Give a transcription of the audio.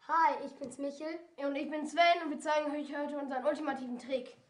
Hi, ich bin's Michel. Und ich bin Sven und wir zeigen euch heute unseren ultimativen Trick.